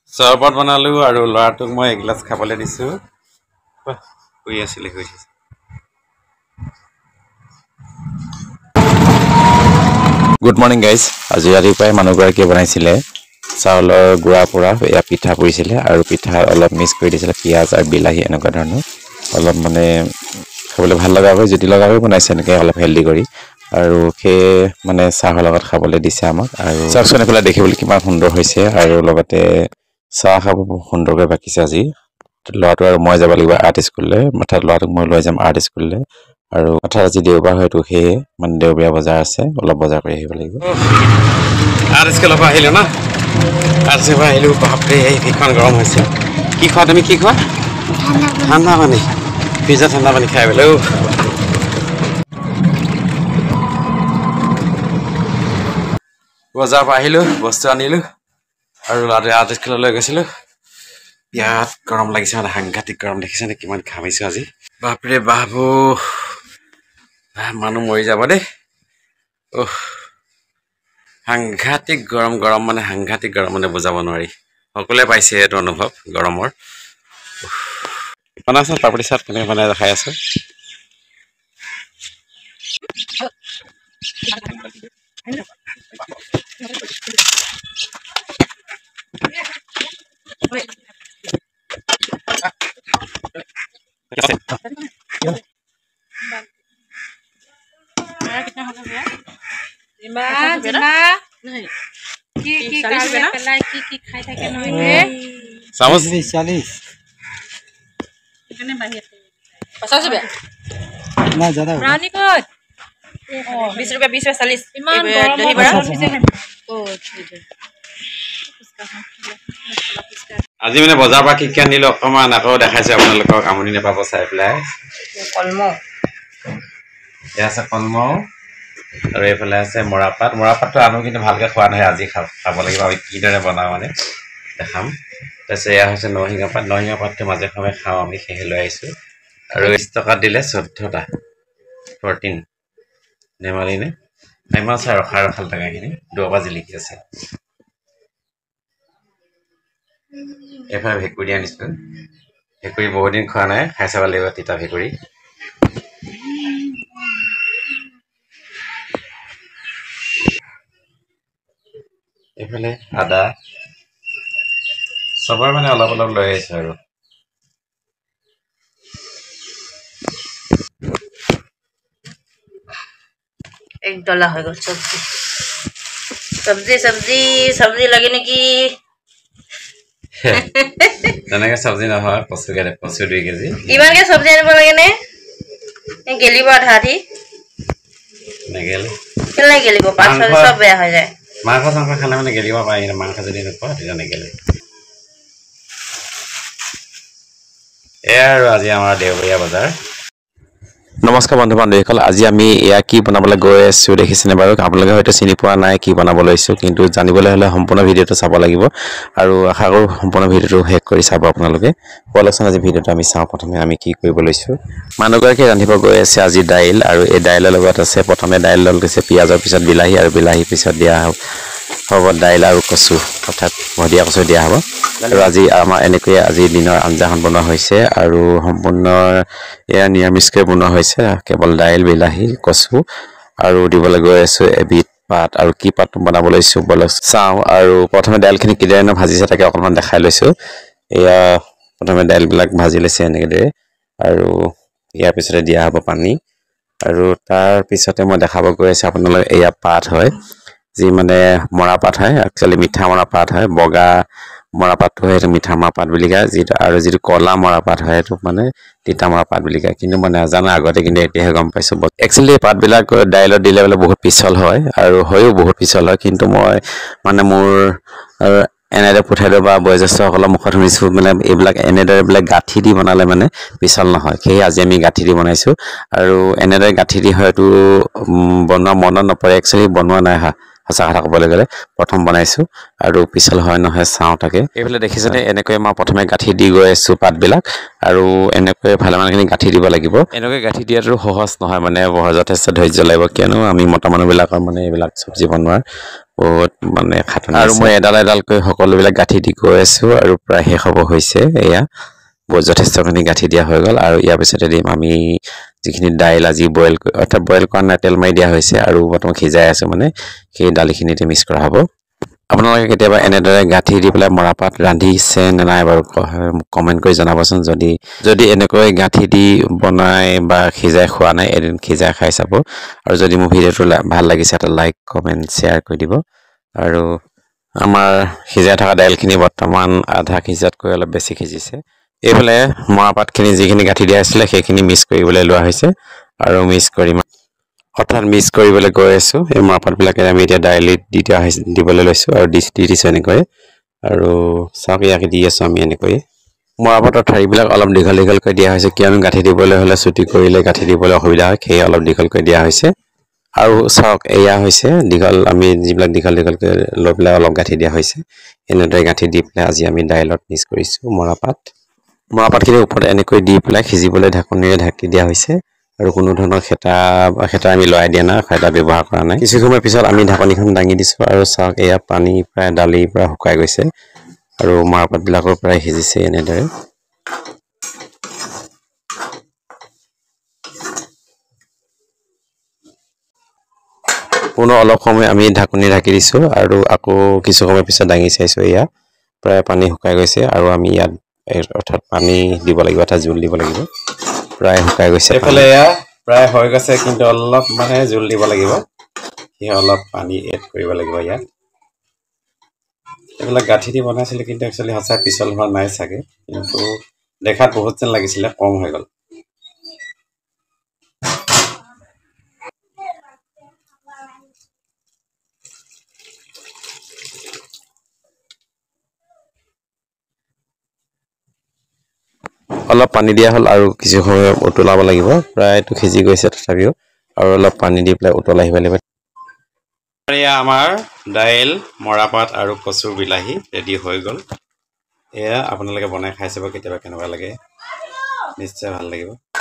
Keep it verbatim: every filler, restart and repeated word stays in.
চৰবত বনালো আৰু লৰাটোক মই এগিলাস খাবলৈ দিছো শুই আছিল শুই আছে গুড মৰ্নিং গাইজ আজি ৰাতিপুৱাই মানুহগৰাকীয়ে বনাইছিলে চাউলৰ গুড়া পোৰা এয়া পিঠা পুৰিছিলে আৰু পিঠা অলপ মিক্স কৰি দিছিলে পিঁয়াজ আৰু বিলাহী এনেকুৱা ধৰণৰ অলপ মানে খাবলৈ ভাল লগা হয় যদি লগা হয় বনাইছে এনেকৈ অলপ হেল্ডি কৰি আৰু সেই মানে চাহৰ লগত খাবলৈ দিছে আমাক আৰু চাওকচোন এইফালে দেখিবলৈ কিমান সুন্দৰ হৈছে আৰু লগতে চাহ খাব সুন্দৰকৈ বাকিছে আজি ল'ৰাটো আৰু মই যাব লাগিব আৰ্ট স্কুললৈ অৰ্থাৎ ল'ৰাটোক মই লৈ যাম আৰ্ট স্কুললৈ আৰু অৰ্থাৎ আজি দেওবাৰ হয়তো সেয়ে মানে দেওবৰীয়া বজাৰ আছে অলপ বজাৰ কৰি আহিব লাগিব আৰ্ট স্কুলৰ পৰা আহিলোঁ ন আৰ্ট স্কুলৰ পৰা আহিলোঁ বাপৰে ভীষণ গৰম হৈছে কি খোৱা তুমি কি খোৱা ঠাণ্ডা পানী ফ্ৰিজত ঠাণ্ডা পানী খাই বোলে বজাৰৰ পৰা আহিলোঁ বস্তু আনিলোঁ আৰু ল'ৰাটোৱে আৰ্ট স্কুললৈ গৈছিলোঁ বিৰাট গৰম লাগিছে মানে সাংঘাতিক গৰম দেখিছেনে কিমান ঘামিছোঁ আজি বাপৰে বাবু মানুহ মৰি যাব দেই অহ সাংঘাতিক গৰম গৰম মানে সাংঘাতিক গৰম মানে বুজাব নোৱাৰি সকলোৱে পাইছে এইটো অনুভৱ গৰমৰ বনাইছোঁ পাপৰি চাট কেনেকৈ বনাই দেখাই আছোঁ চামুচ চাलीस पचास रुपया ना ज्यादा रानी को बीस रुपया बीस रुपया चालीस दही बड़ा আজি মানে বজাৰৰ পৰা কি কি আনিলো অকমান আকৌ দেখাইছো আপোনালোকক আমনি নাপাব চাই পেলাই কলম এয়া আছে কলম আৰু এইফালে আছে মৰাপাত মৰাপাতটো আনো কিন্তু ভালকৈ খোৱা নহয় আজি খাব খাব লাগিব আমি কিদৰে বনাওঁ মানে দেখাম তাৰপিছত এয়া হৈছে নৰসিংহ পাত নৰসিংহ পাতটো মাজে সময়ে খাওঁ আমি সেয়ে লৈ আহিছোঁ আৰু বিশ টকাত দিলে চৈধ্যটা ফৰ্টিন ধেমালি নে ইমান চাই ৰখা ৰখাল টকাখিনি দহ বাজি লিখি আছে এইফালে ভেকুৰী আনিছোঁ ভেকুৰী বহুত দিন খোৱা নাই খাই চাব লাগিব তিতা ভেকুৰী এইফালে আদা চবৰ মানে অলপ অলপ লৈ আহিছোঁ আৰু एक डला हो गया सब्जी सब्जी सब्जी सब्जी लगे ने की তেনেকৈ সবজি নহয় কচু কেৰে কচু দুই কেজি ইমান কে সবজি আনিব লাগে নে এ গেলিব আধা আধি নেগেলে কেলে গেলিব পাঁচ ছয় সব বেয়া হৈ যায় মাংস চাংস খালে মানে গেলিব পাৰি না মাংস যদি নোপোৱা তেতিয়া নেগেলে এয়া আৰু আজি আমাৰ দেওবৰীয়া বজাৰ নমস্কাৰ বন্ধু বান্ধৱীসকল আজি আমি এয়া কি বনাবলৈ গৈ আছোঁ দেখিছেনে বাৰু আপোনালোকে হয়তো চিনি পোৱা নাই কি বনাব লৈছোঁ কিন্তু জানিবলৈ হ'লে সম্পূৰ্ণ ভিডিঅ'টো চাব লাগিব আৰু আশা কৰোঁ সম্পূৰ্ণ ভিডিঅ'টো শেষ কৰি চাব আপোনালোকে বলকচোন আজি ভিডিঅ'টো আমি চাওঁ প্ৰথমে আমি কি কৰিব লৈছোঁ মানুহগৰাকীয়ে ৰান্ধিব গৈ আছে আজি দাইল আৰু এই দাইলৰ লগত আছে প্ৰথমে দাইল লৈ গৈছে পিঁয়াজৰ পিছত বিলাহী আৰু বিলাহীৰ পিছত দিয়া হ'ব দাইল আৰু কচু অৰ্থাৎ মধুৰীয়া কচু দিয়া হ'ব আৰু আজি আমাৰ এনেকৈ আজি দিনৰ আঞ্জাখন বনোৱা হৈছে আৰু সম্পূৰ্ণ এয়া নিৰামিষকৈ বনোৱা হৈছে কেৱল দাইল বিলাহী কচু আৰু দিবলৈ গৈ আছোঁ এবিধ পাত আৰু কি পাত বনাব লৈছোঁ বলক চাওঁ আৰু প্ৰথমে দাইলখিনি কিদৰে ভাজিছে তাকে অকণমান দেখাই লৈছোঁ এয়া প্ৰথমে দাইলবিলাক ভাজি লৈছে এনেকৈ আৰু ইয়াৰ পিছতে দিয়া হ'ব পানী আৰু তাৰ পিছতে মই দেখাব গৈ আছোঁ আপোনালোকে এয়া পাত হয় যি মানে মৰাপাত হয় একচুৱেলি মিঠা মৰাপাত হয় বগা মৰাপাতটো হয় সেইটো মিঠা মৰাপাত বুলি কয় যিটো আৰু যিটো কলা মৰাপাত হয় সেইটো মানে তিতা মৰাপাত বুলি কয় কিন্তু মই নাজানো আগতে কিন্তু এতিয়াহে গম পাইছোঁ একচুৱেলি এই পাতবিলাক দাইলত দিলে বোলে বহুত পিছল হয় আৰু হয়ো বহুত পিছল হয় কিন্তু মই মানে মোৰ এনেদৰে পঠাই দিওঁ বা বয়োজ্যেষ্ঠসকলৰ মুখত শুনিছোঁ মানে এইবিলাক এনেদৰে বোলে গাঁঠি দি বনালে মানে পিছল নহয় সেয়ে আজি আমি গাঁঠি দি বনাইছোঁ আৰু এনেদৰে গাঁঠি দি হয়তো বনোৱা মনত নপৰে একচুৱেলি বনোৱা নাই সঁচা কথা ক'বলৈ গ'লে প্ৰথম বনাইছোঁ আৰু পিছল হয় নহয় চাওঁ তাকে এইফালে দেখিছেনে এনেকৈ মই প্ৰথমে গাঁঠি দি গৈ আছোঁ পাতবিলাক আৰু এনেকৈ ভালেমানখিনি গাঁঠি দিব লাগিব এনেকৈ গাঁঠি দিয়াটো সহজ নহয় মানে যথেষ্ট ধৈৰ্য লাগিব কিয়নো আমি মতা মানুহবিলাকৰ মানে এইবিলাক চব্জি বনোৱাৰ বহুত মানে খাটনি আৰু মই এডাল এডালকৈ সকলোবিলাক গাঁঠি দি গৈ আছোঁ আৰু প্ৰায় শেষ হ'ব হৈছে এয়া বহুত যথেষ্টখিনি গাঁঠি দিয়া হৈ গ'ল আৰু ইয়াৰ পিছতে দিম আমি যিখিনি দাইল আজি বইল অৰ্থাৎ বইল কৰা নাই তেল মাৰি দিয়া হৈছে আৰু বৰ্তমান সিজাই আছোঁ মানে সেই দালিখিনিতে মিক্স কৰা হ'ব আপোনালোকে কেতিয়াবা এনেদৰে গাঁঠি দি পেলাই মৰাপাট ৰান্ধিছে নে নাই বাৰু কমেণ্ট কৰি জনাবচোন যদি যদি এনেকৈ গাঁঠি দি বনাই বা সিজাই খোৱা নাই এদিন সিজাই খাই চাব আৰু যদি মোৰ ভিডিঅ'টো ভাল লাগিছে এটা লাইক কমেণ্ট শ্বেয়াৰ কৰি দিব আৰু আমাৰ সিজাই থকা দাইলখিনি বৰ্তমান আধা সিজাতকৈ অলপ বেছি সিজিছে এইফালে মৰাপাতখিনি যিখিনি গাঁঠি দিয়া আছিলে সেইখিনি মিক্স কৰিবলৈ লোৱা হৈছে আৰু মিক্স কৰি অৰ্থাৎ মিক্স কৰিবলৈ গৈ আছোঁ এই মৰাপাতবিলাকে আমি এতিয়া দাইলিত দি দিয়া হৈছে দিবলৈ লৈছোঁ আৰু দি দি দিছোঁ এনেকৈ আৰু চাওক ইয়াকে দি আছোঁ আমি এনেকৈ মৰাপাতৰ ঠাৰিবিলাক অলপ দীঘল দীঘলকৈ দিয়া হৈছে কিয়নো গাঁঠি দিবলৈ হ'লে চুটি কৰিলে গাঁঠি দিবলৈ অসুবিধা হয় সেয়ে অলপ দীঘলকৈ দিয়া হৈছে আৰু চাওক এয়া হৈছে দীঘল আমি যিবিলাক দীঘল দীঘলকৈ লৈ পেলাই অলপ গাঁঠি দিয়া হৈছে এনেদৰে গাঁঠি দি পেলাই আজি আমি দাইলত মিক্স কৰিছোঁ মৰাপাত মৰাপাতখিনি ওপৰত এনেকৈ দি পেলাই সিজিবলৈ ঢাকনিৰে ঢাকি দিয়া হৈছে আৰু কোনো ধৰণৰ খেতা খেতা আমি লৰাই দিয়া নাই খেতা ব্যৱহাৰ কৰা নাই কিছু সময় পিছত আমি ঢাকনিখন দাঙি দিছোঁ আৰু চাওক এয়া পানী প্ৰায় দালিৰ পৰা শুকাই গৈছে আৰু মৰাপাতবিলাকৰ প্ৰায় সিজিছে এনেদৰে পুনৰ অলপ সময় আমি ঢাকনি ঢাকি দিছোঁ আৰু আকৌ কিছু সময় পিছত দাঙি চাইছোঁ এয়া প্ৰায় পানী শুকাই গৈছে আৰু আমি ইয়াত অৰ্থাৎ পানী দিব লাগিব অৰ্থাৎ জোল দিব লাগিব প্ৰায় শুকাই গৈছে এইফালে এয়া প্ৰায় হৈ গৈছে কিন্তু অলপ মানে জোল দিব লাগিব সেয়ে অলপ পানী এড কৰিব লাগিব ইয়াত এইবিলাক গাঁঠি দি বনাইছিলে কিন্তু একচুৱেলি সঁচাই পিছল হোৱা নাই চাগে কিন্তু দেখাত বহুত যেন লাগিছিলে কম হৈ গ'ল অলপ পানী দিয়া হ'ল আৰু কিছু সময় উতলাব লাগিব প্ৰায়টো সিজি গৈছে তথাপিও আৰু অলপ পানী দি পেলাই উতলাই আহিব লাগিব এয়া আমাৰ দাইল মৰাপাত আৰু কচুৰ বিলাহী ৰেডি হৈ গ'ল এয়া আপোনালোকে বনাই খাই চাব কেতিয়াবা কেনেকুৱা লাগে নিশ্চয় ভাল লাগিব